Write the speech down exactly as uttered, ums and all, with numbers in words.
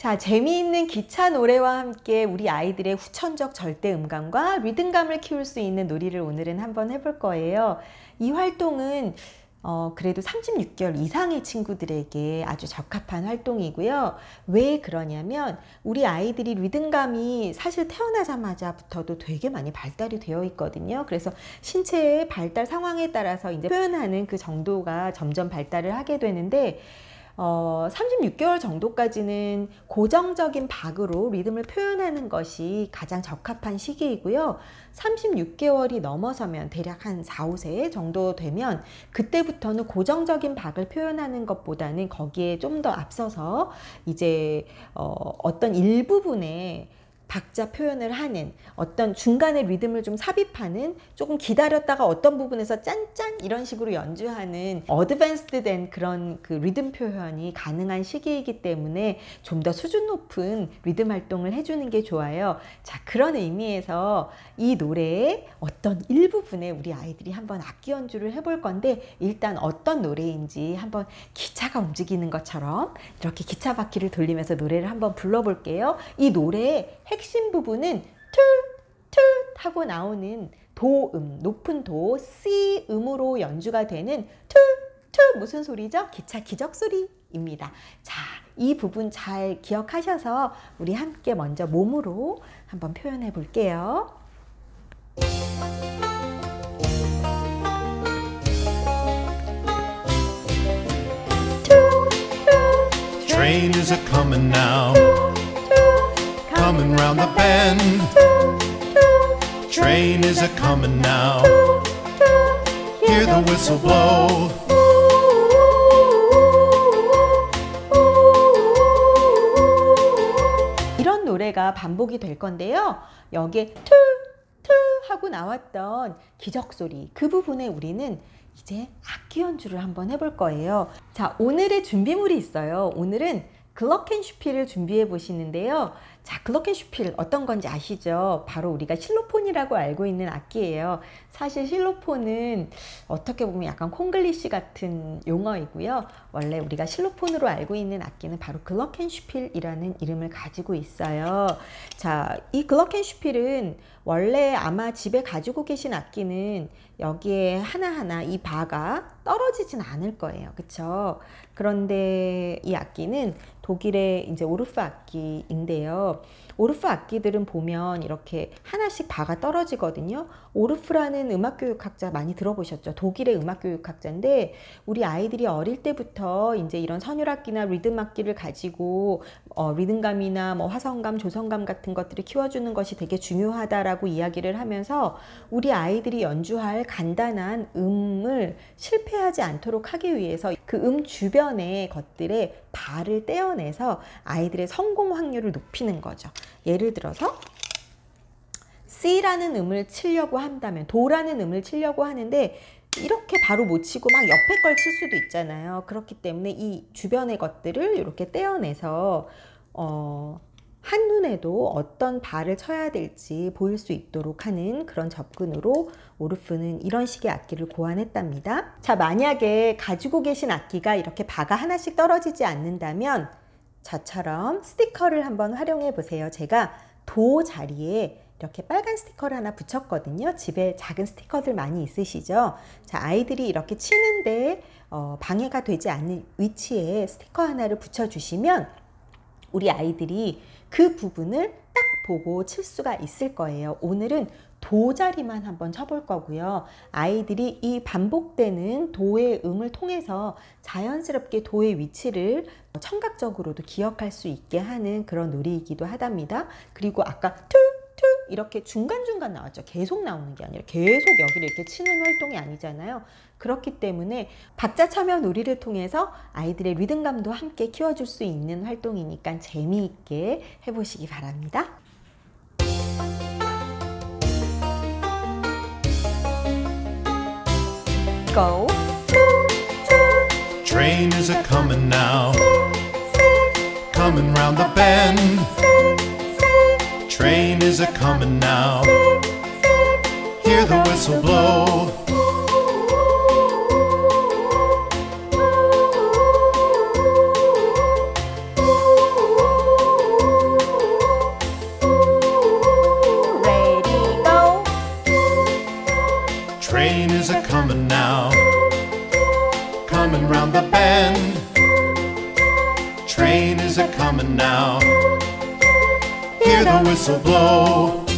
자, 재미있는 기차 노래와 함께 우리 아이들의 후천적 절대 음감과 리듬감을 키울 수 있는 놀이를 오늘은 한번 해볼 거예요. 이 활동은 어, 그래도 삼십육 개월 이상의 친구들에게 아주 적합한 활동이고요. 왜 그러냐면 우리 아이들이 리듬감이 사실 태어나자마자부터도 되게 많이 발달이 되어 있거든요. 그래서 신체의 발달 상황에 따라서 이제 표현하는 그 정도가 점점 발달을 하게 되는데 어, 삼십육 개월 정도까지는 고정적인 박으로 리듬을 표현하는 것이 가장 적합한 시기이고요. 삼십육 개월이 넘어서면 대략 한 사, 오 세 정도 되면 그때부터는 고정적인 박을 표현하는 것보다는 거기에 좀 더 앞서서 이제 어, 어떤 일부분의 박자 표현을 하는 어떤 중간에 리듬을 좀 삽입하는 조금 기다렸다가 어떤 부분에서 짠짠 이런 식으로 연주하는 어드밴스드 된 그런 그 리듬 표현이 가능한 시기이기 때문에 좀 더 수준 높은 리듬 활동을 해주는 게 좋아요. 자, 그런 의미에서 이 노래의 어떤 일부분에 우리 아이들이 한번 악기 연주를 해볼 건데 일단 어떤 노래인지 한번 기차가 움직이는 것처럼 이렇게 기차 바퀴를 돌리면서 노래를 한번 불러볼게요. 이 노래의 핵심 부분은 툴툴 하고 나오는 도음, 높은 도, C 음으로 연주가 되는 툴툴 무슨 소리죠? 기차 기적 소리입니다. 자, 이 부분 잘 기억하셔서 우리 함께 먼저 몸으로 한번 표현해 볼게요. Train is a-comin' now, comin' round the bend. Train is a-comin' now, hear the whistle blow. 이런 노래가 반복이 될 건데요. 여기에 투, 투 하고 나왔던 기적소리, 그 부분에 우리는 이제 악기 연주를 한번 해볼 거예요. 자, 오늘의 준비물이 있어요. 오늘은 글로켄슈필을 준비해 보시는데요. 자, 글로켄슈필 어떤 건지 아시죠? 바로 우리가 실로폰이라고 알고 있는 악기예요. 사실 실로폰은 어떻게 보면 약간 콩글리시 같은 용어이고요. 원래 우리가 실로폰으로 알고 있는 악기는 바로 글로켄슈필이라는 이름을 가지고 있어요. 자, 이 글로켄슈필은 원래 아마 집에 가지고 계신 악기는 여기에 하나하나 이 바가 떨어지진 않을 거예요. 그쵸? 그런데 이 악기는 독일의 이제 오르프 악기인데요. 오르프 악기들은 보면 이렇게 하나씩 바가 떨어지거든요. 오르프라는 음악교육학자 많이 들어보셨죠? 독일의 음악교육학자인데 우리 아이들이 어릴 때부터 이제 이런 선율악기나 리듬악기를 가지고 어, 리듬감이나 뭐 화성감, 조성감 같은 것들을 키워주는 것이 되게 중요하다라고 이야기를 하면서 우리 아이들이 연주할 간단한 음을 실패하지 않도록 하기 위해서 그 음 주변의 것들의 바를 떼어내서 아이들의 성공 확률을 높이는 거죠. 예를 들어서 C라는 음을 치려고 한다면, 도라는 음을 치려고 하는데 이렇게 바로 못 치고 막 옆에 걸 칠 수도 있잖아요. 그렇기 때문에 이 주변의 것들을 이렇게 떼어내서 어, 한눈에도 어떤 바를 쳐야 될지 보일 수 있도록 하는 그런 접근으로 오르프는 이런 식의 악기를 고안했답니다. 자, 만약에 가지고 계신 악기가 이렇게 바가 하나씩 떨어지지 않는다면 저처럼 스티커를 한번 활용해 보세요. 제가 도 자리에 이렇게 빨간 스티커를 하나 붙였거든요. 집에 작은 스티커들 많이 있으시죠? 자, 아이들이 이렇게 치는데 어, 방해가 되지 않는 위치에 스티커 하나를 붙여주시면 우리 아이들이 그 부분을 딱 보고 칠 수가 있을 거예요. 오늘은 도 자리만 한번 쳐볼 거고요. 아이들이 이 반복되는 도의 음을 통해서 자연스럽게 도의 위치를 청각적으로도 기억할 수 있게 하는 그런 놀이이기도 하답니다. 그리고 아까 투, 투 이렇게 중간중간 나왔죠. 계속 나오는 게 아니라 계속 여기를 이렇게 치는 활동이 아니잖아요. 그렇기 때문에 박자 참여 놀이를 통해서 아이들의 리듬감도 함께 키워줄 수 있는 활동이니까 재미있게 해보시기 바랍니다. Go. Train is a-comin' now, comin' round the bend. Train is a-comin' now, hear the whistle blow. round the bend. Train is a comin' now. Hear the whistle blow.